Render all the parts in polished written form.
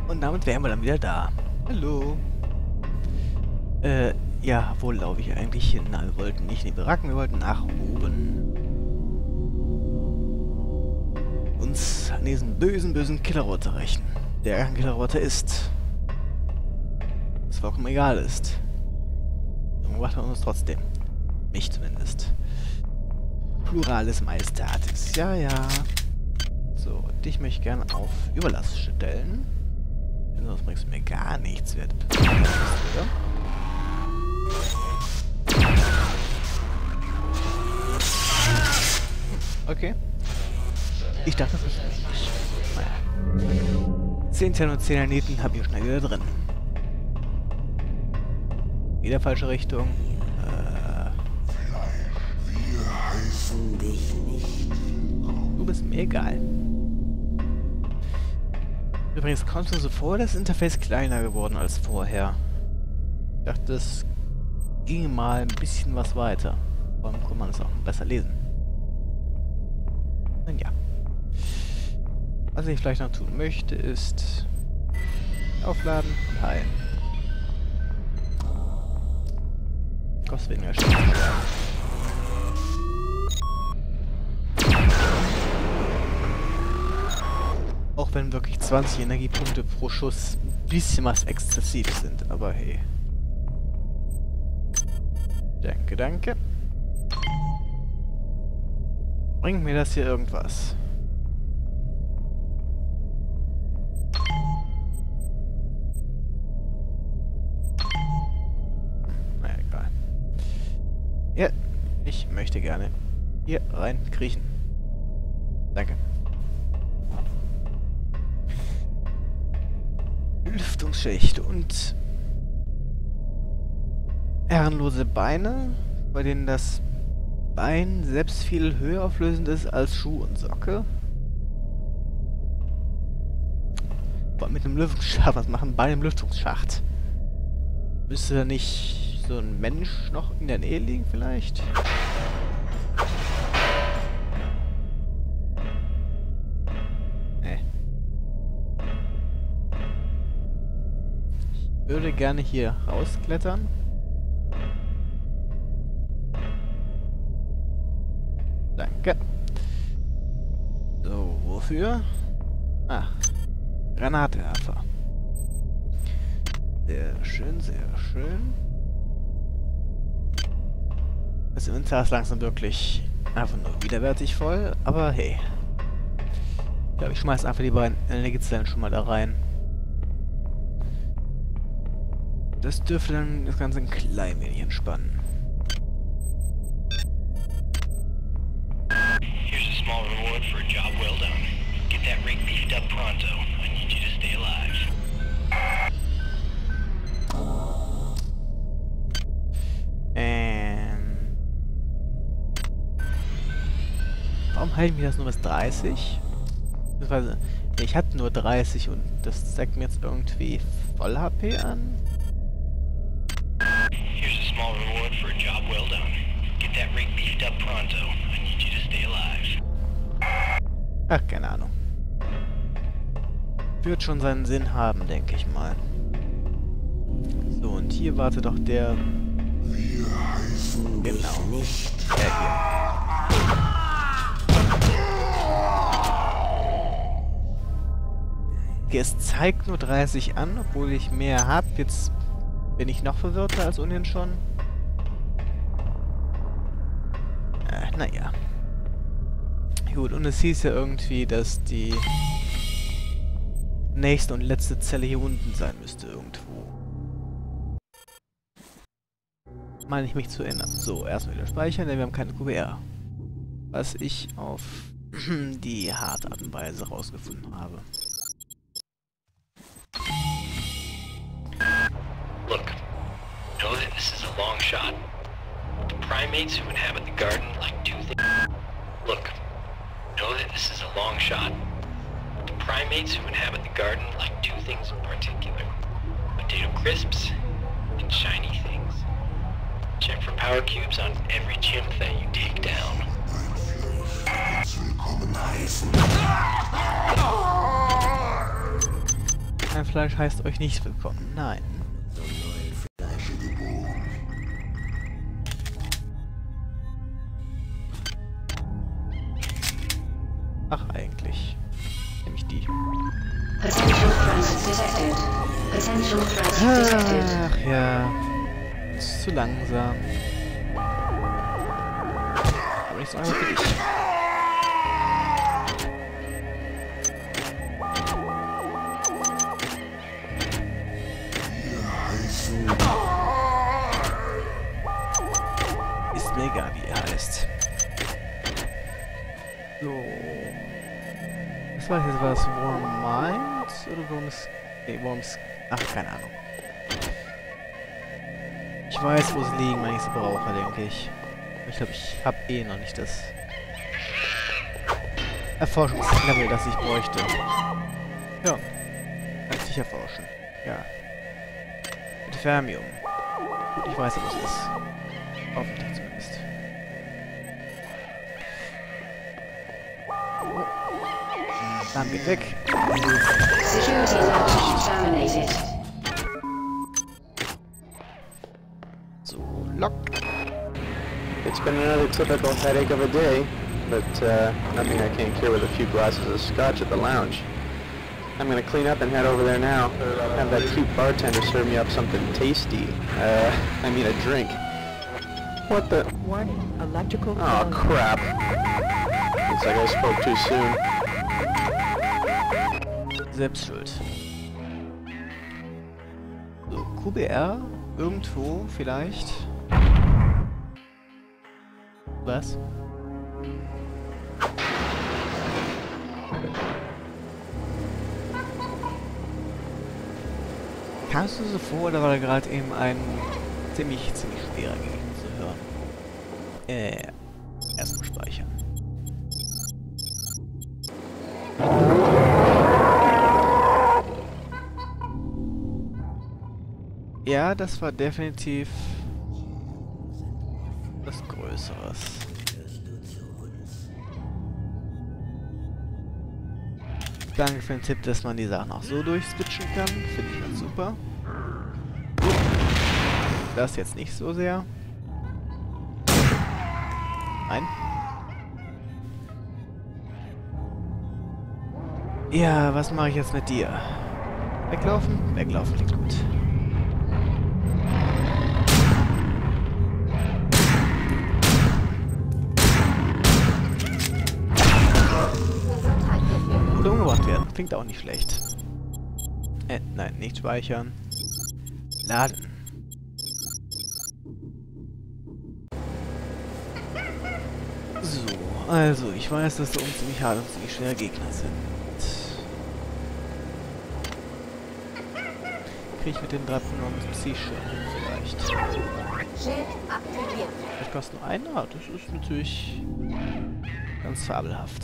Und damit wären wir dann wieder da. Hallo. Ja, wo laufe ich eigentlich hin? Na, wir wollten nicht in die Baracken, wir wollten nach oben. Uns an diesen bösen Killerroboter rächen. Der ein Killerroboter ist. Was vollkommen egal ist. Irgendwo macht er uns trotzdem. Mich zumindest. Pluralis Majestatis. Ja, ja. So, dich möchte ich gerne auf Überlass stellen. Sonst bringst du mir gar nichts wert. Oder? Okay. Ich dachte, das ist nicht. Naja. 10 Zellen und 10 Planeten habe ich schnell wieder drin. Wieder falsche Richtung. Wir heißen dich nicht. Du bist mir egal. Übrigens kommst du so vor, das Interface kleiner geworden als vorher. Ich dachte, es ginge mal ein bisschen was weiter. Vor allem kann man es auch besser lesen. Nun ja. Was ich vielleicht noch tun möchte, ist aufladen und heilen. Kostet weniger Schaden. Auch wenn wirklich 20 Energiepunkte pro Schuss ein bisschen was exzessiv sind, aber hey. Danke, danke. Bringt mir das hier irgendwas? Na egal. Ja, ich möchte gerne hier rein kriechen. Danke. Lüftungsschicht und herrenlose Beine, bei denen das Bein selbst viel höher auflösend ist als Schuh und Socke. Boah, mit einem Lüftungsschacht, was machen Beine im Lüftungsschacht? Müsste da nicht so ein Mensch noch in der Nähe liegen vielleicht? Ich würde gerne hier rausklettern. Danke. So, wofür? Ah, Granatwerfer. Sehr schön, sehr schön. Das Inventar ist langsam wirklich einfach nur widerwärtig voll, aber hey. Ich glaube, ich schmeiß einfach die beiden Energiezellen schon mal da rein. Das dürfte dann das Ganze ein klein wenig entspannen. Here's a small reward for a job well done. Get that rig beefed up pronto. I need you to stay alive. Warum halten wir das nur bis 30? Beziehungsweise, ich hatte nur 30 und das zeigt mir jetzt irgendwie voll HP an. Here's a small reward for a job well done. Get that rig beefed up pronto. I need you to stay alive. Ach, keine Ahnung. Wird schon seinen Sinn haben, denke ich mal. So, und hier wartet doch der... Wir heißen dich Genau. nicht. Der hier. Okay, es zeigt nur 30 an, obwohl ich mehr habe. Jetzt bin ich noch verwirrter als ohnehin schon. Naja. Gut, und es hieß ja irgendwie, dass die nächste und letzte Zelle hier unten sein müsste irgendwo. Meine ich mich zu erinnern. So, erstmal wieder speichern, denn wir haben keine QBR. Was ich auf die harte Art und Weise rausgefunden habe. Look, know that this is a long shot. The primates who inhabit the garden like two things. Look, know that this is a long shot. The primates who inhabit the garden like two things in particular. Potato crisps and shiny things. Check for power cubes on every chimp that you take down. Willkommen heißen. Mein Fleisch heißt euch nicht willkommen. Nein. Ach, eigentlich. Nehme ich die. Ach ja. Ist zu langsam. Aber nicht so einfach für dich. Ist mir egal, wie er heißt. So. Was war jetzt? War es Warm Minds oder Worms? Nee, Worms. Ach, keine Ahnung. Ich weiß, wo sie liegen, wenn ich sie brauche, denke ich. Ich glaube, ich habe eh noch nicht das Erforschungslevel, das ich bräuchte. Ja. Kann ich erforschen. Ja. Mit Fermium. Gut, ich weiß, was es ist. Hoffentlich zumindest. Dann geht weg. So, lock. It's been another typical headache of a day, but nothing I can't cure with a few glasses of scotch at the lounge. I'm gonna clean up and head over there now. Have that cute bartender serve me up something tasty. I mean a drink. What the? Warning, electrical Oh failure. crap. Looks like I spoke too soon. Selbst schuld. So, QBR. Irgendwo, vielleicht. Was? Kamst du so vor, oder war da gerade eben ein ziemlich schwerer Gegner zu hören? Erstmal speichern. Ja, das war definitiv was Größeres. Danke für den Tipp, dass man die Sachen auch so durchswitchen kann. Finde ich ganz super. Das jetzt nicht so sehr. Nein. Ja, was mache ich jetzt mit dir? Weglaufen? Weglaufen klingt gut. Oder umgebracht werden. Klingt auch nicht schlecht. Nein, nicht speichern. Laden. So, also, ich weiß, dass da oben ziemlich hart und ziemlich schwere Gegner sind. Kriege ich mit den 3 und C-Schirm vielleicht. Das kostet nur einen? Ah, das ist natürlich ganz fabelhaft.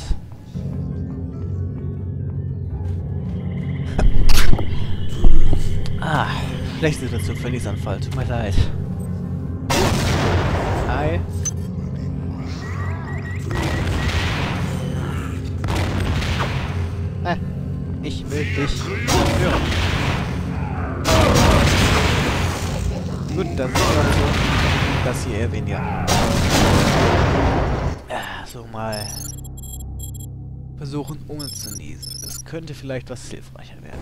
Ah, schlechte Situation, Verliesanfall. Tut mir leid. Hi. Ich will dich hören. Gut, das ist also das hier eher weniger. So mal versuchen ohne zu niesen. Das könnte vielleicht was hilfreicher werden.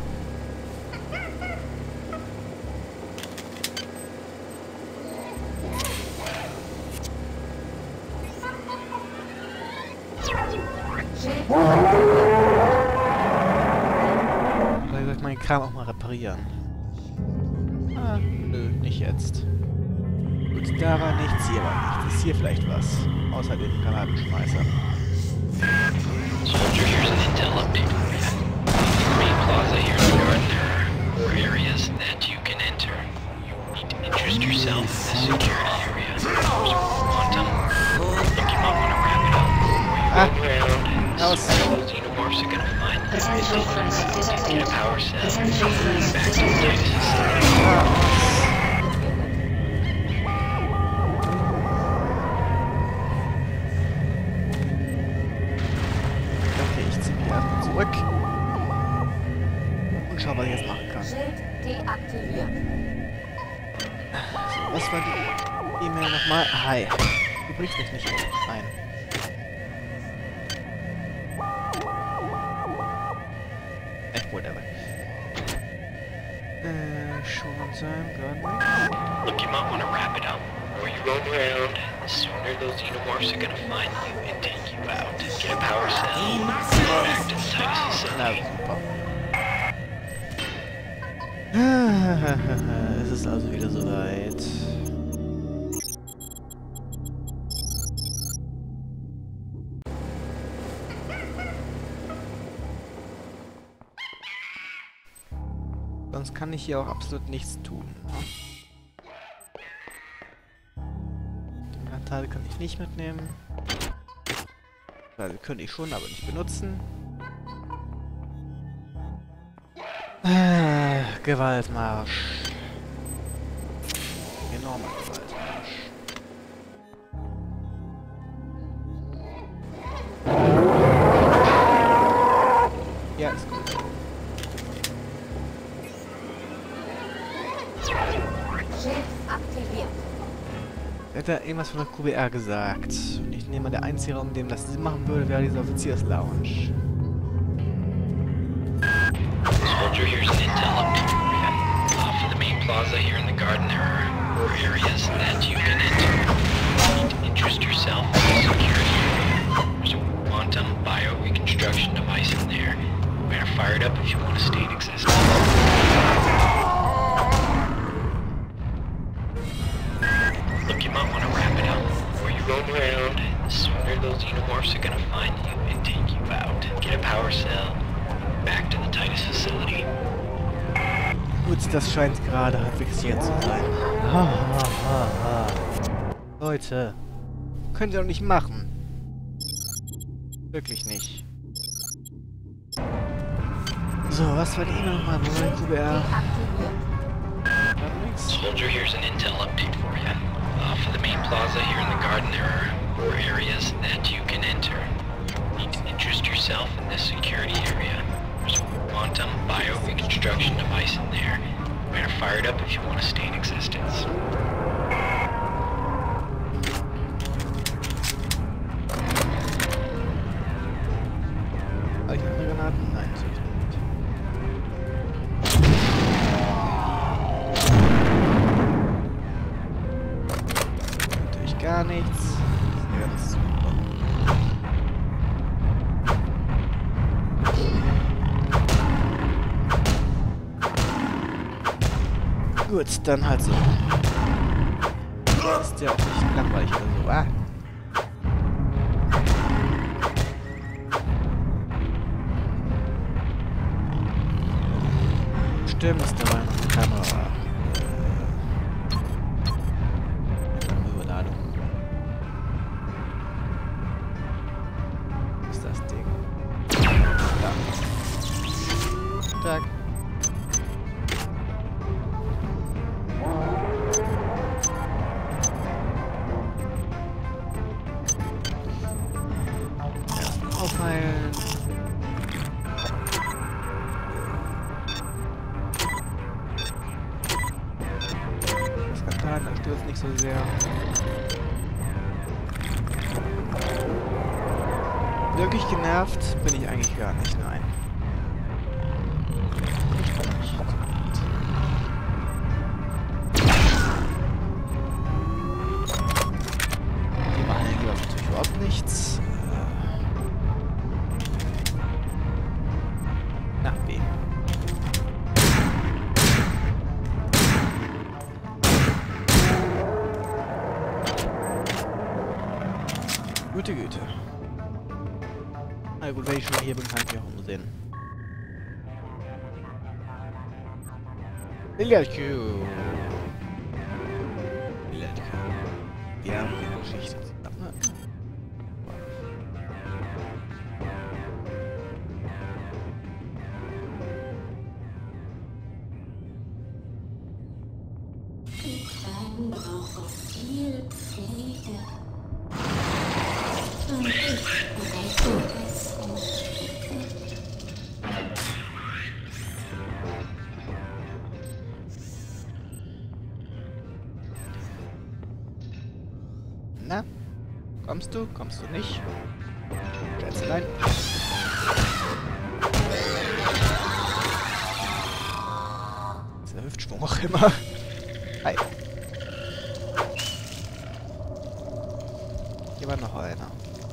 Vielleicht sollte ich meinen Kram auch mal reparieren. Ah, nö, nicht jetzt. Gut, da war nichts, hier war nichts. Ist hier vielleicht was? Außer dem Granatenschmeißer. Soldier, here's an intel update for you. In the main plaza here in the garden, there are areas that you can enter. You need to interest yourself in the security area. There's quantum. Look, you might want to wrap it up before you go around. Several xenomorphs are gonna find you. Get a power cell. Back to the data system. und schau, was ich jetzt machen kann. Schild deaktiviert. So, was war die E-Mail nochmal? Hi. Du bringst mich nicht ein. Whatever. Short time, got Look, you might want to wrap it up. The more you roam around, the sooner those xenomorphs are gonna find you and take you out. Get a power cell, back to the Titus facility. Na super. Es ist also wieder soweit. Sonst kann ich hier auch absolut nichts tun. Die Teile kann ich nicht mitnehmen. Weil könnte ich schon, aber nicht benutzen. Gewaltmarsch. Enormer Gewaltmarsch. Ja, ist gut. Schild aktiviert. Er hat da irgendwas von der QBR gesagt. Und ich nehme an, der einzige Raum, in dem das Sinn machen würde, wäre dieser Offizierslounge. Soldier, here's an intel update for you. Off of the main plaza here in the garden, there are more areas that you can enter. You need to interest yourself in the security area. There's a quantum bio-reconstruction device in there. You better fire it up if you want to stay in existence. Look, you might want to wrap it up. The more you roam around, the sooner those xenomorphs are gonna find you and take you out. Get a power cell, back to the Titus facility. Gut, das scheint gerade halbwegs hier zu sein. Ha, ha, ha, ha. Leute, könnt ihr doch nicht machen. Wirklich nicht. So, was war die E-Mail nochmal? Wo war die QBR? Soldier, here's an intel update for you. Off of the main plaza here in the garden, there are more areas that you can enter. You need to interest yourself in this security area. There's a quantum bio-reconstruction device in there. You better fire it up if you want to stay in existence. Habe ich andere Granaten? Nein, natürlich nicht. Natürlich gar nichts. Ganz super. Gut, dann halt so. Ist ja auch nicht langweilig oder so, ah? Stimmt, ist dabei noch eine Kamera. Überladung. Was ist das Ding? Ja. Guten Tag. Erstmal aufheilen. Das stört nicht so sehr. Wirklich genervt bin ich eigentlich gar nicht, nein. Ich komme nicht. Die machen ja lieber natürlich überhaupt nichts. Na, wem? Gute Güte. Na gut, wenn ich schon mal hier bin, kann ich mich auch umsehen. Billardkuh. Ja, eine Geschichte. Die Kleinen brauchen viel Pflege. Und ich breche es in Stücke. Na? Kommst du? Kommst du nicht? Schätzelein. Dieser Hüftschwung auch immer. Hi. Hier war noch einer.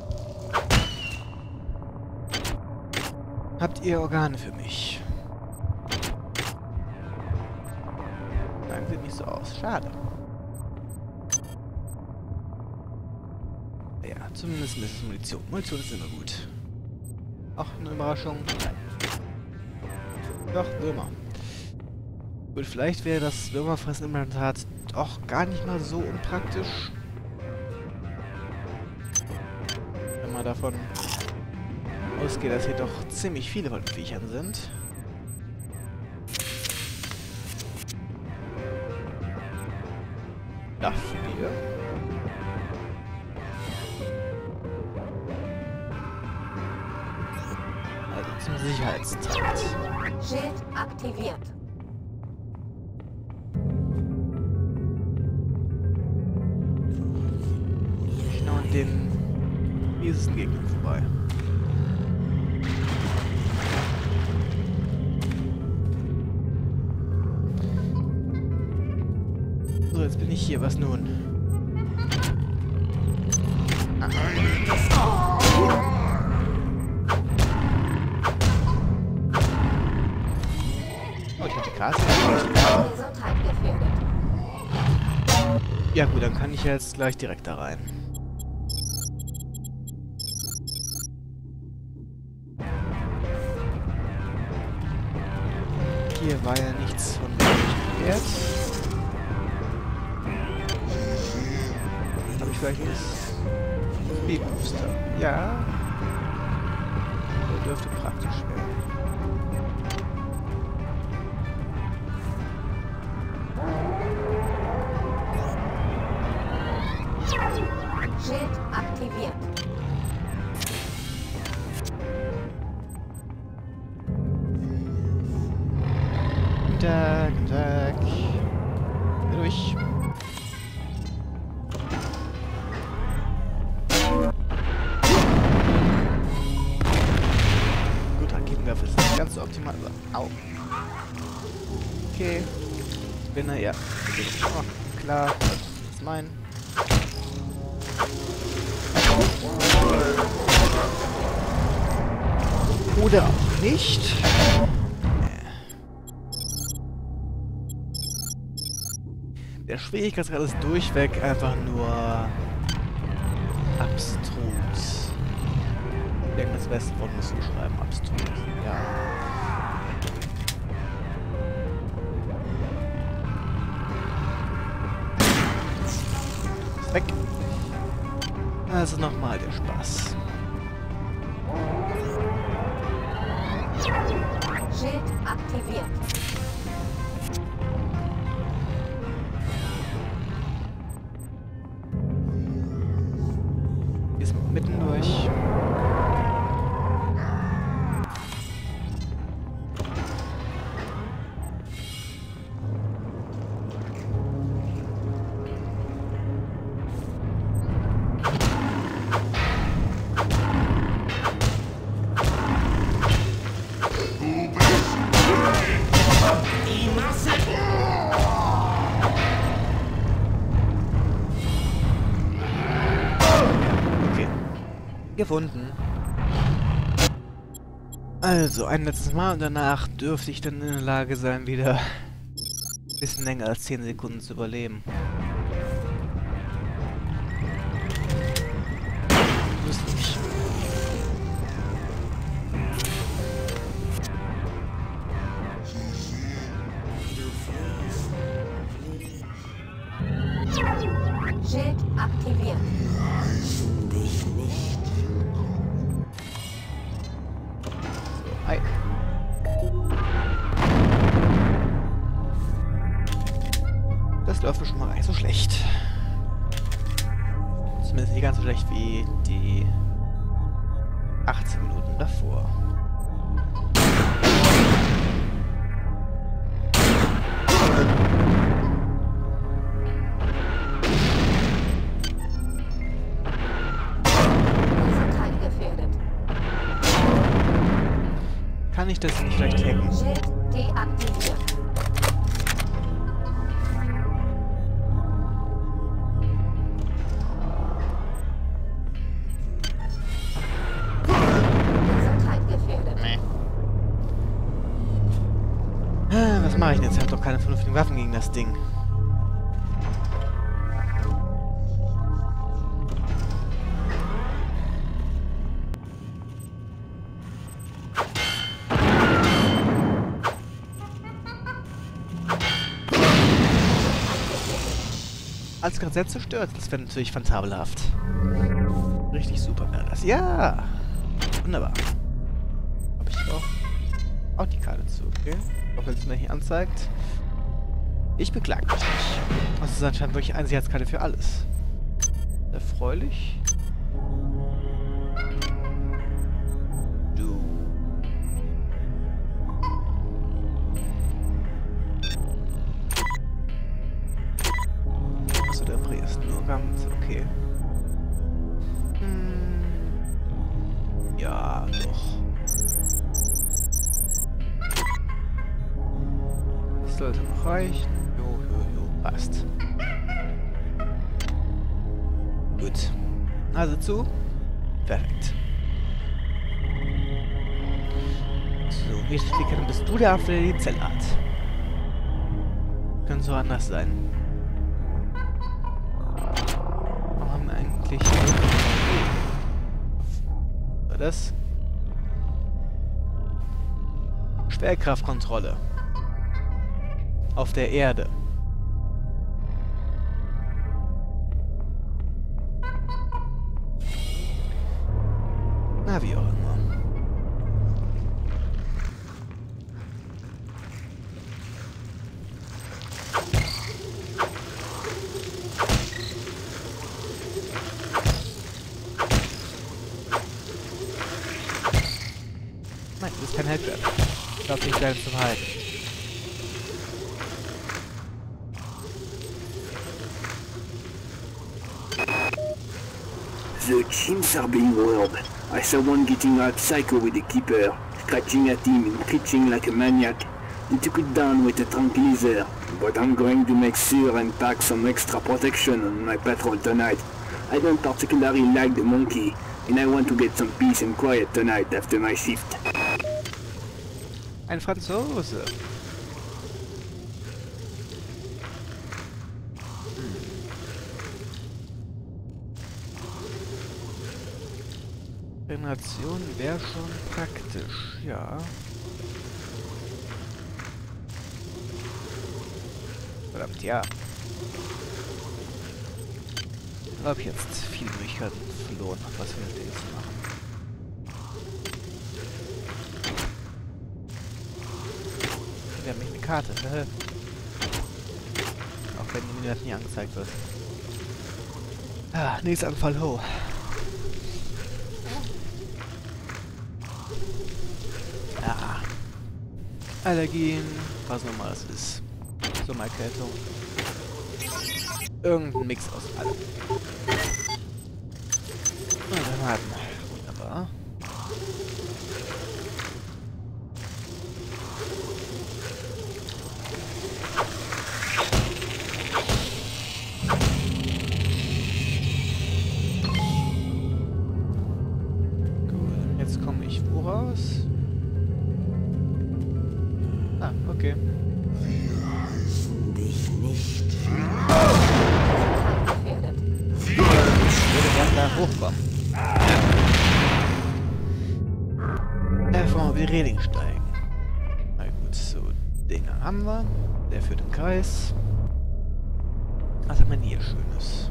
Habt ihr Organe für mich? Nein, sieht nicht so aus. Schade. Ja, zumindest ein bisschen Munition. Munition ist immer gut. Auch eine Überraschung? Nein. Doch, Würmer. Gut, vielleicht wäre das Würmerfressen-Implantat doch gar nicht mal so unpraktisch. Wenn man davon ausgeht, dass hier doch ziemlich viele von den Viechern sind. Dafür. Also zum Sicherheitstrakt. Schild aktiviert. Genau an den miesesten Gegnern vorbei. So, jetzt bin ich hier. Was nun? Oh, ich hatte Karte. Gesundheit gefährdet. Ja gut, dann kann ich jetzt gleich direkt da rein. Hier war ja nichts von wert. Habe ich vielleicht das Speedbooster? Ja. Der dürfte praktisch werden. Schild aktiviert. Guten Tag, guten Tag. Hier durch. Gut, Raketenwerfer ist nicht ganz so optimal, aber au. Okay. Spinner, ja. Oh, klar, das ist mein. Oder auch nicht. Der Schwierigkeitsgrad ist durchweg einfach nur abstrus. Ich denke, das beste Wort musst du schreiben, abstrus. Ja. Ist weg. Also nochmal der Spaß. Schild aktiviert. Ist mitten durch. Gefunden. Also, ein letztes Mal und danach dürfte ich dann in der Lage sein, wieder ein bisschen länger als 10 Sekunden zu überleben. Wüsste ich. Schild aktiviert. Hi. Das läuft schon mal gar nicht so schlecht. Zumindest nicht ganz so schlecht wie die 18 Minuten davor. ich das nicht vielleicht hacken? Jet deaktiviert. Gesundheit gefährdet. Nee. Was mache ich denn jetzt? Ich habe doch keine vernünftigen Waffen gegen das Ding. Als Konzept zerstört. Das wäre natürlich fantabelhaft. Richtig super wäre das. Ja! Wunderbar. Habe ich auch die Karte zu, okay? Auch wenn es mir hier anzeigt. Ich beklage mich nicht. Das ist anscheinend wirklich eine Sicherheitskarte für alles. Erfreulich. Du. Achso, der Priest. Nur ganz okay. Ja, doch. Das sollte noch reichen. Jo, passt. Gut. Nase zu. Perfekt. So, wie bist du der Affe, der die Zelle hat? Könnte so anders sein. Warum haben wir eigentlich... Was war das? Schwerkraftkontrolle. Auf der Erde. Na, wie auch immer. Nein, das ist kein Headgrab. Ich darf nicht werden zum Halten. The chimps are being robbed. I saw one getting out psycho with the keeper, scratching at him and twitching like a maniac. They took it down with a tranquilizer, but I'm going to make sure and pack some extra protection on my patrol tonight. I don't particularly like the monkey, and I want to get some peace and quiet tonight after my shift. Ein Franzose. Regeneration wäre schon praktisch, ja. Verdammt, ja. Ich habe jetzt viele Möglichkeiten verloren, was wir mit jetzt machen. Wir haben nicht eine Karte. Auch wenn mir das nie angezeigt wird. Ah, nächster Anfall hoch. Ja. Allergien, was nochmal das ist. Sommererkältung. Irgendein Mix aus allem. Na, dann warten. Wunderbar. Gut, jetzt komme ich wo raus? Ah, okay. Dich nicht. Ich würde gerne da hochkommen. Vom Reling steigen. Na gut, so Dinger haben wir. Der führt im Kreis. Was haben wir denn hier Schönes?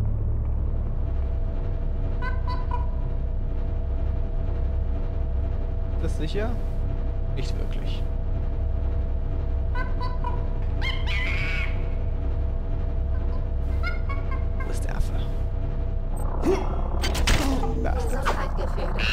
Ist das sicher? Nicht wirklich. Wo ist der Affe? Da ist der Affe. Gesundheit gefährdet.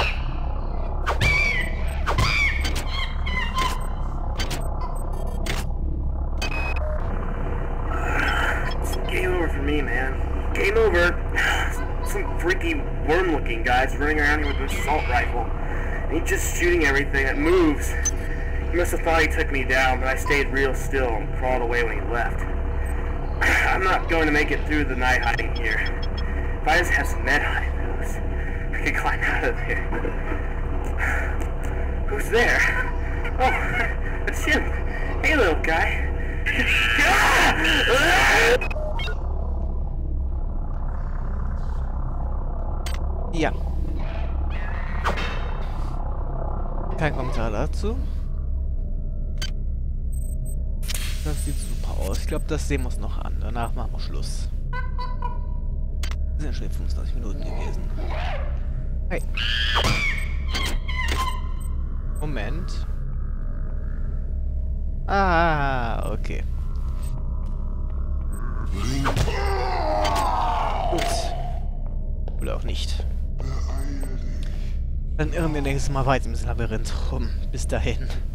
It's game over for me, man. Game over. Some freaky worm-looking guys running around here with an assault rifle. and he's just shooting everything that moves. He must have thought he took me down, but I stayed real still and crawled away when he left. I'm not going to make it through the night hiding here. If I just have some med hiding pills, I could climb out of here. Who's there? Oh, that's him. Hey, little guy. Ja. Kein Kommentar dazu. Das sieht super aus. Ich glaube, das sehen wir uns noch an. Danach machen wir Schluss. Das sind schon 25 Minuten gewesen. Hey. Moment. Ah, okay. Gut. Oder auch nicht. Dann irren wir nächstes Mal weiter im Labyrinth rum. Bis dahin.